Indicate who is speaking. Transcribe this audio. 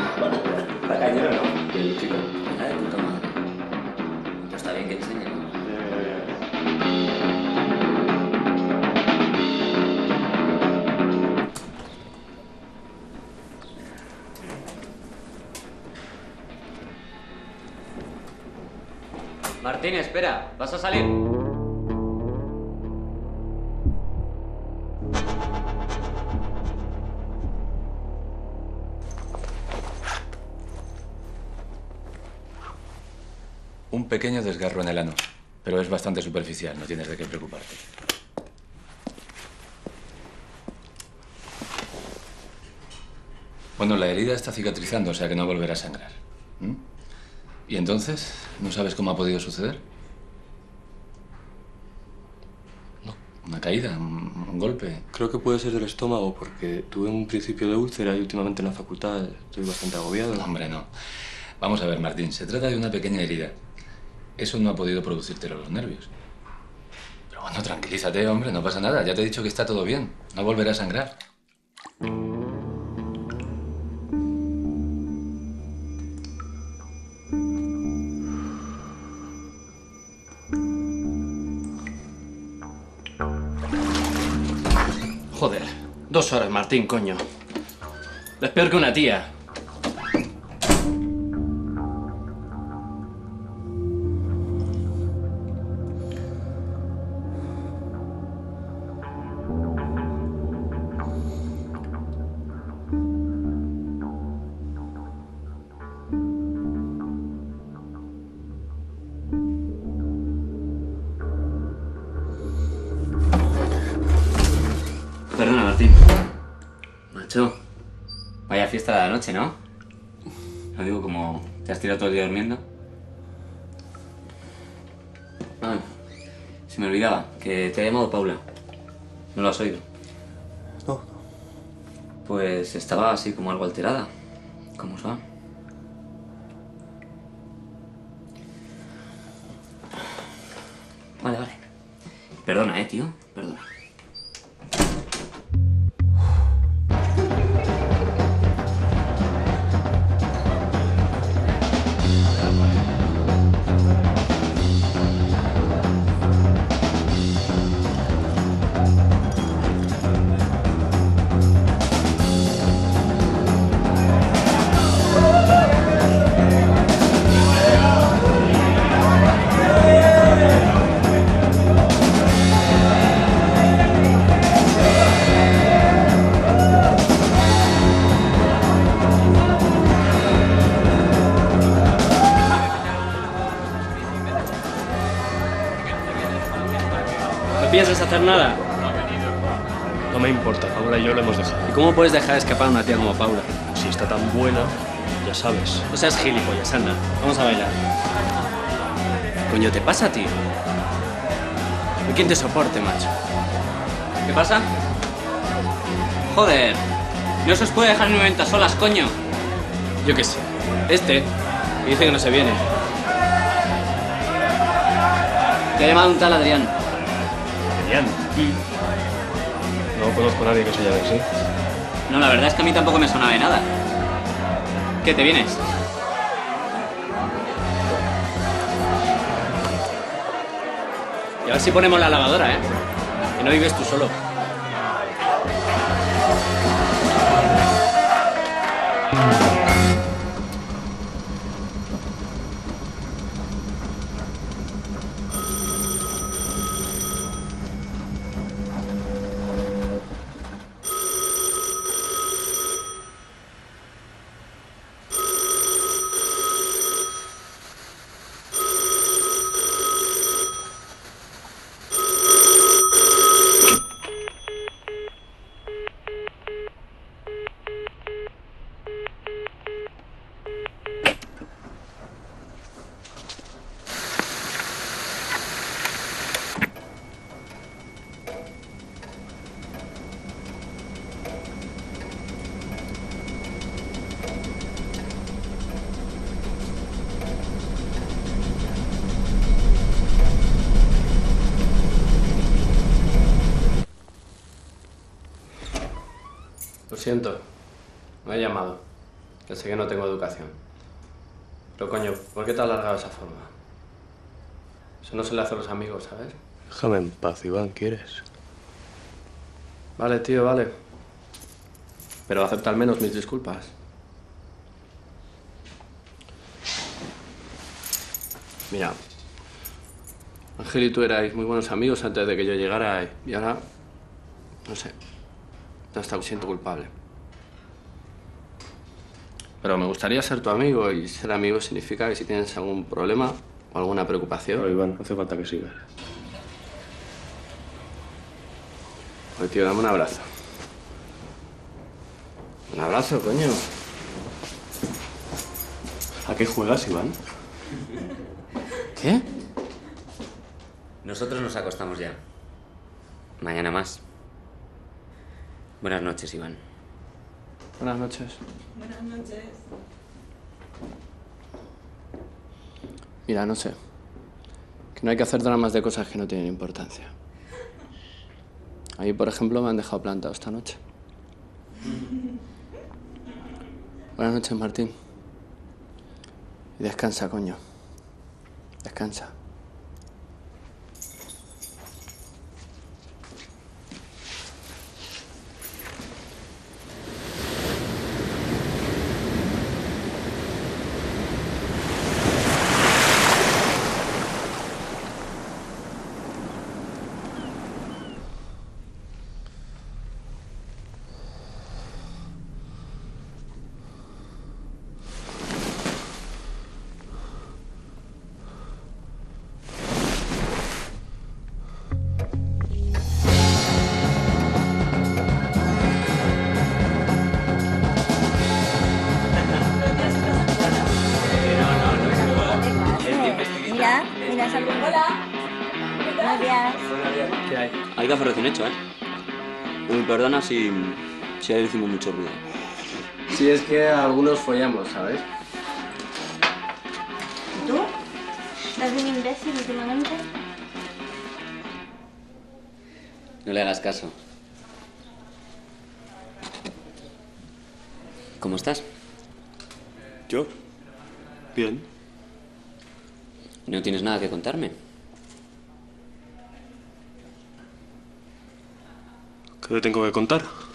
Speaker 1: ¿Está cañero, no?
Speaker 2: Y el chico.
Speaker 1: Está de puta madre. Pues está bien que enseñe, ¿no? Martín, espera. ¿Vas a salir?
Speaker 2: Un pequeño desgarro en el ano, pero es bastante superficial, no tienes de qué preocuparte. Bueno, la herida está cicatrizando, o sea que no volverá a sangrar. ¿Mm? ¿Y entonces? ¿No sabes cómo ha podido suceder?
Speaker 3: No.
Speaker 2: ¿Una caída? ¿Un golpe?
Speaker 3: Creo que puede ser del estómago porque tuve un principio de úlcera y últimamente en la facultad estoy bastante agobiado.
Speaker 2: No, hombre, no. Vamos a ver, Martín, se trata de una pequeña herida. Eso no ha podido producírtelo los nervios. Pero bueno, tranquilízate, hombre, no pasa nada. Ya te he dicho que está todo bien. No volverá a sangrar.
Speaker 4: Joder, 2 horas, Martín, coño. Es peor que una tía.
Speaker 1: Perdona, Martín. Macho, vaya fiesta de la noche, ¿no? Lo digo como te has tirado todo el día durmiendo. Ah, se me olvidaba que te ha llamado Paula. ¿No lo has oído?
Speaker 3: No.
Speaker 1: Pues estaba así como algo alterada. ¿Cómo se va? Vale, vale. Perdona, tío. Perdona.
Speaker 4: ¿No piensas hacer nada?
Speaker 3: No me importa, Paula y yo lo hemos dejado.
Speaker 4: ¿Y cómo puedes dejar escapar a una tía como Paula?
Speaker 3: Si está tan buena, ya sabes.
Speaker 4: No seas gilipollas, anda. Vamos a bailar. Coño, ¿te pasa, tío? ¿Y quién te soporte, macho?
Speaker 1: ¿Qué pasa? Joder, no se os puede dejar en un momento a solas, coño.
Speaker 4: Yo qué sé. Este, que dice que no se viene.
Speaker 1: Te ha llamado un tal Adrián.
Speaker 3: Adrián. No conozco a nadie que se llame así.
Speaker 1: No, la verdad es que a mí tampoco me sonaba de nada. ¿Qué, te vienes?
Speaker 4: Y a ver si ponemos la lavadora, ¿eh? Que no vives tú solo. Lo siento. Me ha llamado. Que sé que no tengo educación. Pero coño, ¿por qué te has largado de esa forma? Eso no se le hace a los amigos, ¿sabes?
Speaker 3: Déjame en paz, Iván, ¿quieres?
Speaker 4: Vale, tío, vale. Pero acepta al menos mis disculpas. Mira, Ángel y tú erais muy buenos amigos antes de que yo llegara y ahora, no sé, hasta me siento culpable. Pero me gustaría ser tu amigo y ser amigo significa que si tienes algún problema o alguna preocupación...
Speaker 3: Pero, Iván, no hace falta que sigas.
Speaker 4: Oye, tío, dame un abrazo. Un abrazo, coño.
Speaker 3: ¿A qué juegas, Iván?
Speaker 4: ¿Qué?
Speaker 1: Nosotros nos acostamos ya. Mañana más. Buenas noches, Iván.
Speaker 4: Buenas noches.
Speaker 5: Buenas noches.
Speaker 4: Mira, no sé. Que no hay que hacer dramas de cosas que no tienen importancia. A mí, por ejemplo, me han dejado plantado esta noche. Buenas noches, Martín. Y descansa, coño. Descansa.
Speaker 5: Mira, mira, salud. Hola. Buenos días.
Speaker 4: ¿Qué hay?
Speaker 6: Hay café recién hecho, ¿eh? Perdona si ahí decimos mucho ruido.
Speaker 4: Si es que algunos follamos, ¿sabes?
Speaker 5: ¿Y tú? ¿Estás bien imbécil últimamente?
Speaker 1: No le hagas caso. ¿Cómo estás?
Speaker 3: ¿Yo? Bien.
Speaker 1: ¿No tienes nada que contarme?
Speaker 3: ¿Qué te tengo que contar?